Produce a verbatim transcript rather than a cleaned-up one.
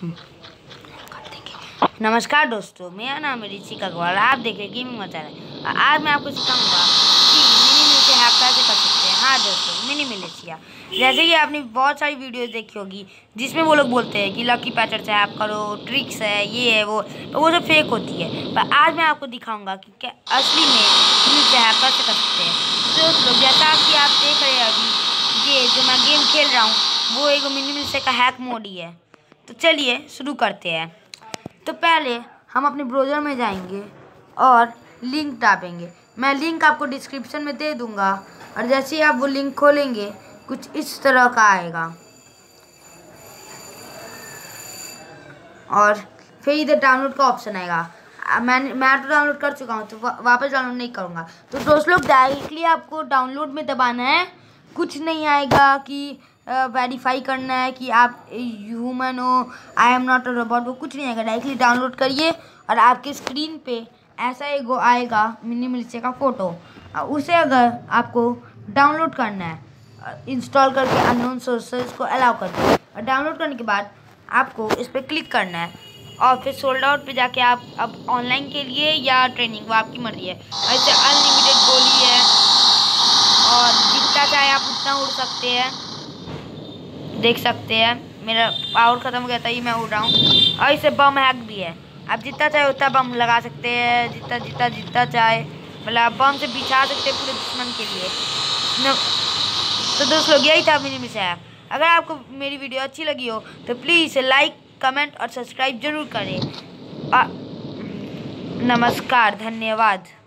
नमस्कार दोस्तों, मेरा नाम है ऋषिक अग्रवाल। आप देख रहे हैं गेमिंग मचा रहे। आज मैं आपको सिखाऊंगा कि मिनी मिलिशिया हैक कैसे कर सकते हैं। हाँ दोस्तों, मिनी मिलिशिया जैसे कि आपने बहुत सारी वीडियोस देखी होगी जिसमें वो लोग बोलते हैं कि लकी पैचर से हैक करो, ट्रिक्स है, ये है वो, तो वो सब फेक होती है। पर आज मैं आपको दिखाऊंगा कि क्या असली में मिनी मिलिशिया हैक कैसे कर सकते हैं। तो दोस्तों, जैसा कि आप देख रहे हैं अभी ये जो मैं गेम खेल रहा हूँ वो एक मिनी मिलिशिया का हैक मोड ही है। तो चलिए शुरू करते हैं। तो पहले हम अपने ब्राउज़र में जाएंगे और लिंक दाबेंगे। मैं लिंक आपको डिस्क्रिप्शन में दे दूंगा और जैसे ही आप वो लिंक खोलेंगे कुछ इस तरह का आएगा और फिर इधर डाउनलोड का ऑप्शन आएगा। मैं मैं तो डाउनलोड कर चुका हूँ तो वा, वापस डाउनलोड नहीं करूँगा। तो दोस्त लोग डायरेक्टली आपको डाउनलोड में दबाना है। कुछ नहीं आएगा कि वेरीफाई uh, करना है कि आप ह्यूमन हो, I am not a robot, वो कुछ नहीं आएगा। डायरेक्टली डाउनलोड करिए और आपके स्क्रीन पे ऐसा एक आएगा मिनी मिलिशिया का फ़ोटो। उसे अगर आपको डाउनलोड करना है, इंस्टॉल करके अननोन सोर्सेज को अलाउ कर दो और डाउनलोड करने के बाद आपको इस पर क्लिक करना है और फिर सोल्ड आउट पे जाके आप अब ऑनलाइन के लिए या ट्रेनिंग वो आपकी मर्जी है। ऐसे अनलिमिटेड गोली है और जितना चाहे आप उतना उड़ सकते हैं। देख सकते हैं मेरा पावर ख़त्म हो गया था, ये मैं उड़ रहा हूँ। और इसे बम हैक भी है, आप जितना चाहे उतना बम लगा सकते हैं, जितना जितना जितना चाहे, मतलब आप बम से बिछा सकते हैं पूरे दुश्मन के लिए न। तो दोस्तों यही था मिनी मिलिशिया। अगर आपको मेरी वीडियो अच्छी लगी हो तो प्लीज़ इसे लाइक, कमेंट और सब्सक्राइब जरूर करें। नमस्कार, धन्यवाद।